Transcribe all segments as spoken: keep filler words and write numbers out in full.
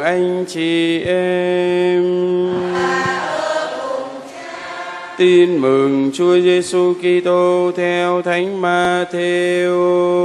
anh chị em. Tin mừng Chúa Giêsu Kitô theo Thánh Ma-thêu.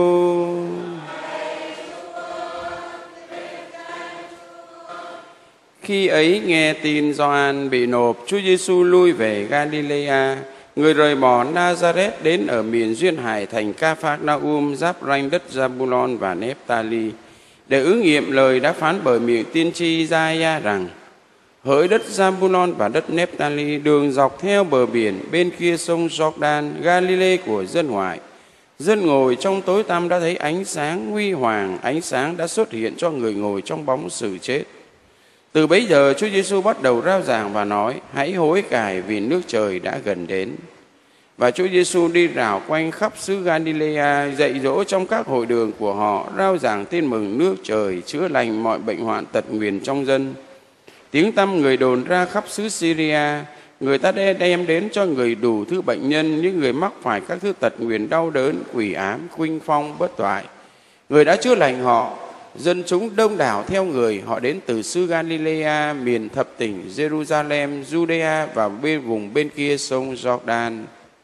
Khi ấy nghe tin Gioan bị nộp, Chúa Giêsu lui về Galilea. Người rời bỏ Nazareth đến ở miền duyên hải thành Ca-phác-na-um, giáp ranh đất Zabulon và Nép-ta-li, để ứng nghiệm lời đã phán bởi miệng tiên tri Gia-ia rằng: hỡi đất Zabulon và đất Nép-ta-li, đường dọc theo bờ biển bên kia sông Giô-đan, Galile của dân ngoại, dân ngồi trong tối tăm đã thấy ánh sáng huy hoàng, ánh sáng đã xuất hiện cho người ngồi trong bóng sự chết. Từ bấy giờ Chúa Giêsu bắt đầu rao giảng và nói: hãy hối cải vì nước trời đã gần đến. Và Chúa Giêsu đi rảo quanh khắp xứ Galilea, dạy dỗ trong các hội đường của họ, rao giảng tin mừng nước trời, chữa lành mọi bệnh hoạn tật nguyền trong dân. Tiếng tăm người đồn ra khắp xứ Syria, người ta đem đến cho người đủ thứ bệnh nhân, những người mắc phải các thứ tật nguyền đau đớn, quỷ ám, khuynh phong, bất toại. Người đã chữa lành họ. Dân chúng đông đảo theo người, họ đến từ xứ Galilea, miền thập tỉnh, Jerusalem, Judea và bên vùng bên kia sông Giô-đan.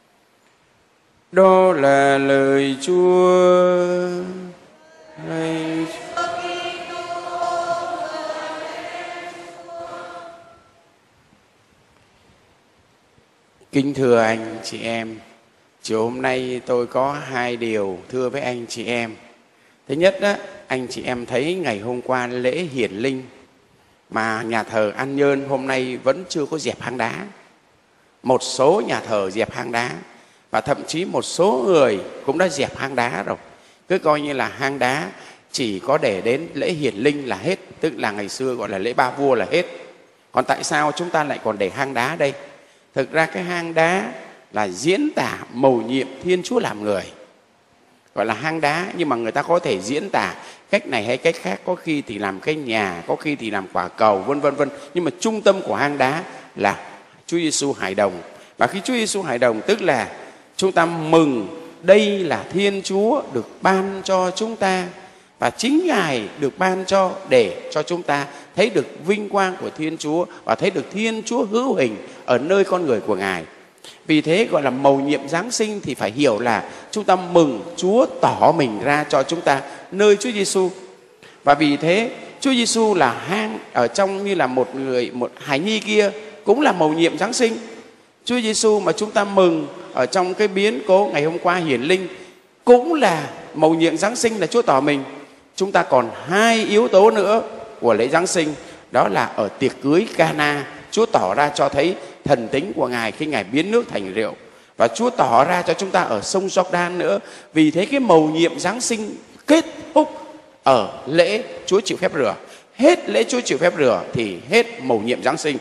Đó là lời Chúa. Lạy Kính thưa anh chị em, chiều hôm nay tôi có hai điều thưa với anh chị em. Thứ nhất đó, anh chị em thấy ngày hôm qua lễ hiển linh mà nhà thờ An Nhơn hôm nay vẫn chưa có dẹp hang đá. Một số nhà thờ dẹp hang đá và thậm chí một số người cũng đã dẹp hang đá rồi. Cứ coi như là hang đá chỉ có để đến lễ hiển linh là hết, tức là ngày xưa gọi là lễ ba vua là hết. Còn tại sao chúng ta lại còn để hang đá đây? Thực ra cái hang đá là diễn tả mầu nhiệm Thiên Chúa làm người, gọi là hang đá, nhưng mà người ta có thể diễn tả cách này hay cách khác, có khi thì làm cái nhà, có khi thì làm quả cầu, vân vân vân. Nhưng mà trung tâm của hang đá là Chúa Giêsu Hải Đồng. Và khi Chúa Giêsu Hải Đồng tức là chúng ta mừng đây là Thiên Chúa được ban cho chúng ta, và chính Ngài được ban cho để cho chúng ta thấy được vinh quang của Thiên Chúa và thấy được Thiên Chúa hữu hình ở nơi con người của Ngài. Vì thế gọi là mầu nhiệm Giáng sinh thì phải hiểu là chúng ta mừng Chúa tỏ mình ra cho chúng ta nơi Chúa Giêsu. Và vì thế Chúa Giêsu là hang ở trong như là một người, một hài nhi kia cũng là mầu nhiệm Giáng sinh. Chúa Giêsu mà chúng ta mừng ở trong cái biến cố ngày hôm qua hiển linh cũng là mầu nhiệm Giáng sinh, là Chúa tỏ mình. Chúng ta còn hai yếu tố nữa của lễ Giáng sinh, đó là ở tiệc cưới Cana, Chúa tỏ ra cho thấy thần tính của Ngài khi Ngài biến nước thành rượu. Và Chúa tỏ ra cho chúng ta ở sông Giô-đan nữa. Vì thế cái mầu nhiệm Giáng sinh kết thúc ở lễ Chúa chịu phép rửa. Hết lễ Chúa chịu phép rửa thì hết mầu nhiệm Giáng sinh.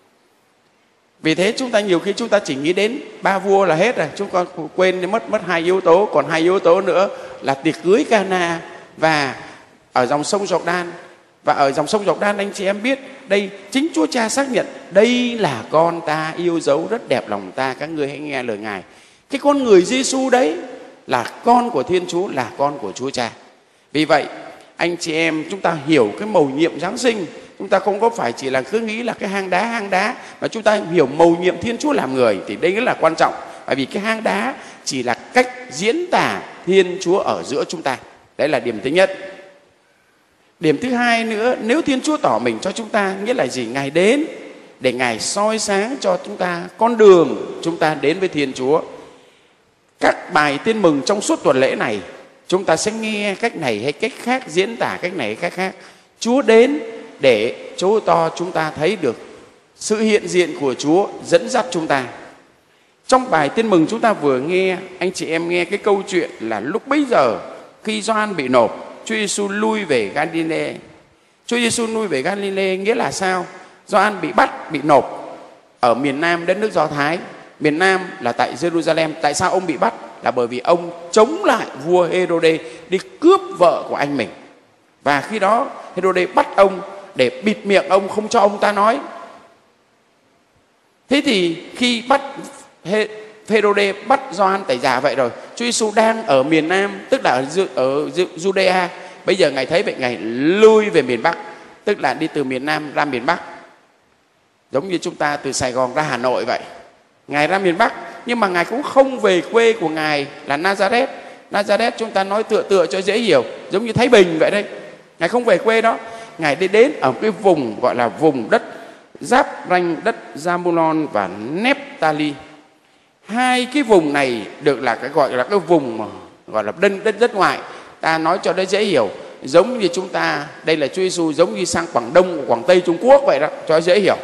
Vì thế chúng ta nhiều khi chúng ta chỉ nghĩ đến ba vua là hết rồi, chúng ta quên mất mất hai yếu tố. Còn hai yếu tố nữa là tiệc cưới Cana và ở dòng sông Giô-đan. Và ở dòng sông Giô-đan anh chị em biết, đây chính Chúa Cha xác nhận đây là con ta yêu dấu rất đẹp lòng ta, các ngươi hãy nghe lời Ngài. Cái con người Giêsu đấy là con của Thiên Chúa, là con của Chúa Cha. Vì vậy anh chị em chúng ta hiểu cái mầu nhiệm Giáng sinh, chúng ta không có phải chỉ là cứ nghĩ là cái hang đá hang đá, mà chúng ta hiểu mầu nhiệm Thiên Chúa làm người thì đây rất là quan trọng. Bởi vì cái hang đá chỉ là cách diễn tả Thiên Chúa ở giữa chúng ta. Đấy là điểm thứ nhất. Điểm thứ hai nữa, nếu Thiên Chúa tỏ mình cho chúng ta, nghĩa là gì? Ngài đến để Ngài soi sáng cho chúng ta con đường chúng ta đến với Thiên Chúa. Các bài tin mừng trong suốt tuần lễ này, chúng ta sẽ nghe cách này hay cách khác, diễn tả cách này hay cách khác. Chúa đến để Chúa to chúng ta thấy được sự hiện diện của Chúa dẫn dắt chúng ta. Trong bài tin mừng chúng ta vừa nghe, anh chị em nghe cái câu chuyện là lúc bấy giờ khi Gioan bị nộp, Chúa Giêsu lui về Galile. Chúa Giêsu lui về Galile nghĩa là sao? Gioan bị bắt, bị nộp ở miền Nam đất nước Do Thái. Miền Nam là tại Jerusalem. Tại sao ông bị bắt? Là bởi vì ông chống lại vua Hê-rô-đê đi cướp vợ của anh mình. Và khi đó Hê-rô-đê bắt ông để bịt miệng ông, không cho ông ta nói. Thế thì khi bắt Hê-rô-đê bắt Gioan tẩy giả vậy rồi, Chúa Giêsu đang ở miền Nam, tức là ở, ở Judea. Bây giờ Ngài thấy vậy, Ngài lui về miền Bắc. tức là đi từ miền Nam ra miền Bắc. Giống như chúng ta từ Sài Gòn ra Hà Nội vậy. Ngài ra miền Bắc, nhưng mà Ngài cũng không về quê của Ngài là Nazareth. Nazareth chúng ta nói tựa tựa cho dễ hiểu, giống như Thái Bình vậy đây. Ngài không về quê đó. Ngài đi đến ở cái vùng gọi là vùng đất giáp ranh đất Zabulon và Nephtali. Hai cái vùng này được là cái gọi là cái vùng mà gọi là đất đất đất ngoại. Ta nói cho nó dễ hiểu, giống như chúng ta đây là Chúa Giêsu giống như sang Quảng Đông, Quảng Tây Trung Quốc vậy đó, cho dễ hiểu.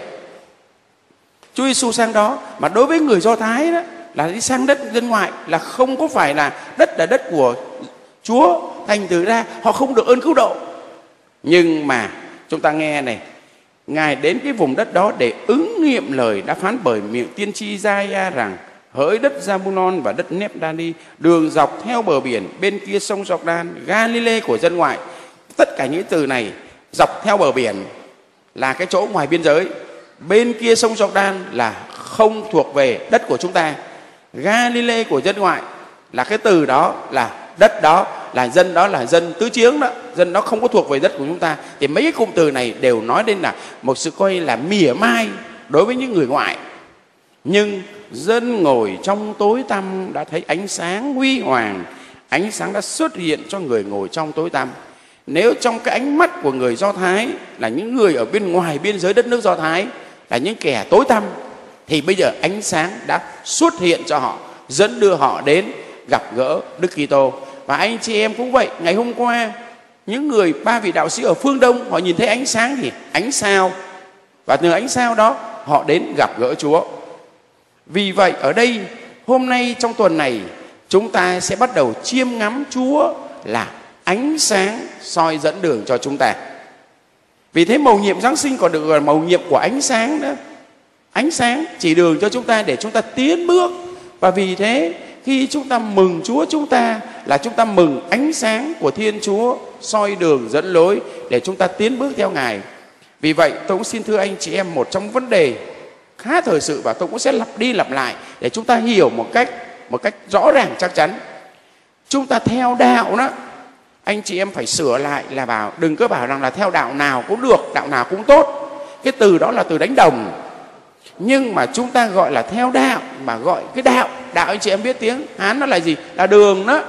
Chúa Giêsu sang đó, mà đối với người Do Thái đó là đi sang đất dân ngoại, là không có phải là đất là đất của Chúa, thành thử ra họ không được ơn cứu độ. Nhưng mà chúng ta nghe này, Ngài đến cái vùng đất đó để ứng nghiệm lời đã phán bởi miệng tiên tri Giai-a rằng: hỡi đất Zabulon và đất Nephtali, đường dọc theo bờ biển bên kia sông Giô-đan, Galilee của dân ngoại. Tất cả những từ này, dọc theo bờ biển là cái chỗ ngoài biên giới, bên kia sông Giô-đan là không thuộc về đất của chúng ta, Galilee của dân ngoại là cái từ đó, là đất đó, là dân đó, là dân tứ chiếng đó, dân đó không có thuộc về đất của chúng ta. Thì mấy cái cụm từ này đều nói đến là một sự coi là mỉa mai đối với những người ngoại. Nhưng dân ngồi trong tối tăm đã thấy ánh sáng huy hoàng, ánh sáng đã xuất hiện cho người ngồi trong tối tăm. Nếu trong cái ánh mắt của người Do Thái là những người ở bên ngoài biên giới đất nước Do Thái, là những kẻ tối tăm, thì bây giờ ánh sáng đã xuất hiện cho họ, dẫn đưa họ đến gặp gỡ Đức Kitô. Và anh chị em cũng vậy. Ngày hôm qua những người ba vị đạo sĩ ở phương Đông, họ nhìn thấy ánh sáng gì? Ánh sao. Và từ ánh sao đó họ đến gặp gỡ Chúa. Vì vậy ở đây hôm nay trong tuần này chúng ta sẽ bắt đầu chiêm ngắm Chúa là ánh sáng soi dẫn đường cho chúng ta. Vì thế mầu nhiệm Giáng sinh còn được gọi là mầu nhiệm của ánh sáng đó. Ánh sáng chỉ đường cho chúng ta để chúng ta tiến bước. Và vì thế khi chúng ta mừng Chúa chúng ta là chúng ta mừng ánh sáng của Thiên Chúa soi đường dẫn lối để chúng ta tiến bước theo Ngài. Vì vậy tôi cũng xin thưa anh chị em, một trong vấn đề khá thời sự và tôi cũng sẽ lặp đi lặp lại để chúng ta hiểu một cách một cách rõ ràng chắc chắn. Chúng ta theo đạo đó, anh chị em phải sửa lại là bảo đừng có bảo rằng là theo đạo nào cũng được, đạo nào cũng tốt. Cái từ đó là từ đánh đồng. Nhưng mà chúng ta gọi là theo đạo, mà gọi cái đạo, đạo anh chị em biết tiếng Hán nó là gì? Là đường đó.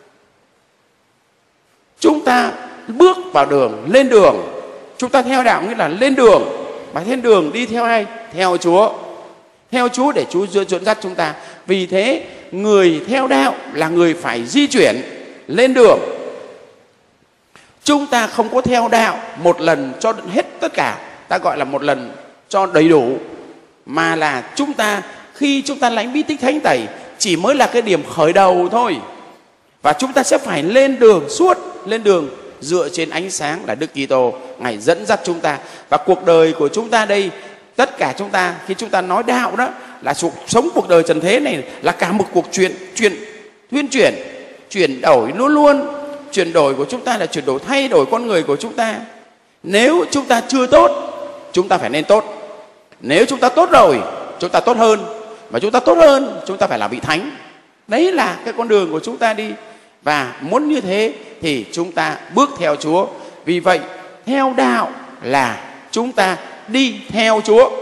Chúng ta bước vào đường, lên đường. Chúng ta theo đạo nghĩa là lên đường. Mà trên đường đi theo ai? Theo Chúa. Theo Chúa để Chúa dẫn dắt chúng ta. Vì thế người theo đạo là người phải di chuyển lên đường. Chúng ta không có theo đạo một lần cho hết tất cả, ta gọi là một lần cho đầy đủ, mà là chúng ta khi chúng ta lãnh bí tích thánh tẩy chỉ mới là cái điểm khởi đầu thôi. Và chúng ta sẽ phải lên đường suốt, lên đường dựa trên ánh sáng là Đức Kitô, Ngài dẫn dắt chúng ta. Và cuộc đời của chúng ta đây, tất cả chúng ta khi chúng ta nói đạo đó là sống cuộc đời trần thế này là cả một cuộc chuyện chuyện tuyên truyền, chuyển đổi luôn luôn. Chuyển đổi của chúng ta là chuyển đổi thay đổi con người của chúng ta. Nếu chúng ta chưa tốt, chúng ta phải nên tốt. Nếu chúng ta tốt rồi, chúng ta tốt hơn. Mà chúng ta tốt hơn, chúng ta phải là vị thánh. Đấy là cái con đường của chúng ta đi. Và muốn như thế thì chúng ta bước theo Chúa. Vì vậy theo đạo là chúng ta đi theo Chúa.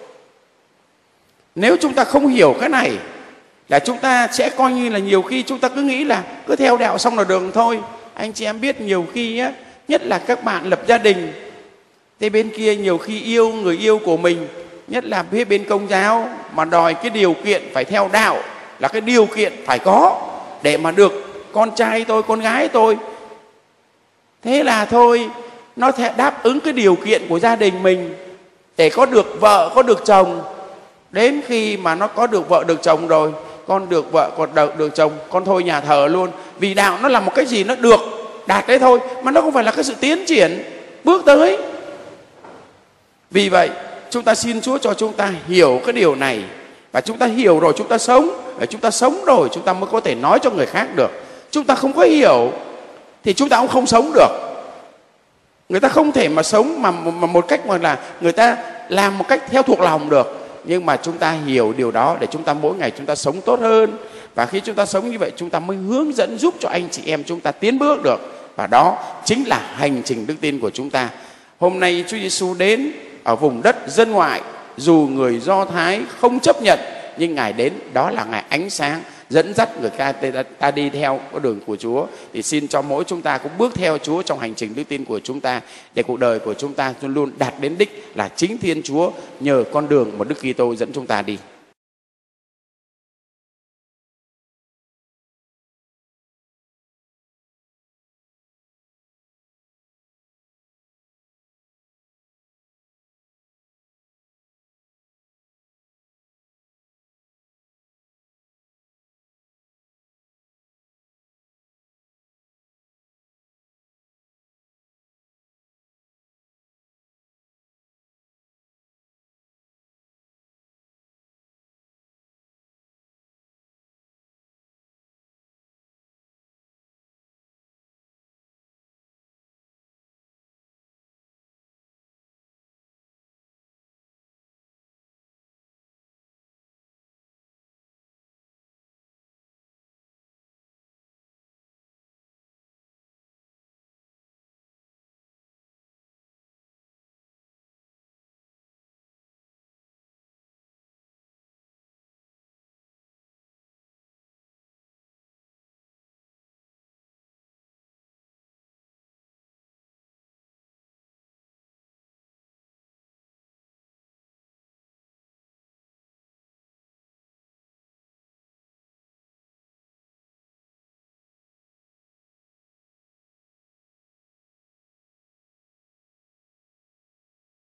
Nếu chúng ta không hiểu cái này là chúng ta sẽ coi như là nhiều khi chúng ta cứ nghĩ là cứ theo đạo xong là đường thôi. Anh chị em biết nhiều khi á, nhất là các bạn lập gia đình, thế bên kia nhiều khi yêu người yêu của mình, nhất là phía bên Công giáo, mà đòi cái điều kiện phải theo đạo là cái điều kiện phải có để mà được con trai tôi, con gái tôi. Thế là thôi, nó đáp ứng cái điều kiện của gia đình mình để có được vợ, có được chồng. Đến khi mà nó có được vợ, được chồng rồi, con được vợ, còn được, được chồng, con thôi nhà thờ luôn. Vì đạo nó là một cái gì nó được, đạt đấy thôi, mà nó không phải là cái sự tiến triển, bước tới. Vì vậy, chúng ta xin Chúa cho chúng ta hiểu cái điều này. Và chúng ta hiểu rồi chúng ta sống. Và chúng ta sống rồi chúng ta mới có thể nói cho người khác được. Chúng ta không có hiểu thì chúng ta cũng không sống được. Người ta không thể mà sống mà, mà một cách mà là người ta làm một cách theo thuộc lòng được. Nhưng mà chúng ta hiểu điều đó để chúng ta mỗi ngày chúng ta sống tốt hơn. Và khi chúng ta sống như vậy chúng ta mới hướng dẫn giúp cho anh chị em chúng ta tiến bước được. Và đó chính là hành trình đức tin của chúng ta. Hôm nay Chúa Giêsu đến ở vùng đất dân ngoại, dù người Do Thái không chấp nhận, nhưng Ngài đến, đó là Ngài ánh sáng dẫn dắt người ta, ta đi theo con đường của Chúa. Thì xin cho mỗi chúng ta cũng bước theo Chúa trong hành trình đức tin của chúng ta, để cuộc đời của chúng ta luôn luôn đạt đến đích là chính Thiên Chúa nhờ con đường mà Đức Kitô dẫn chúng ta đi.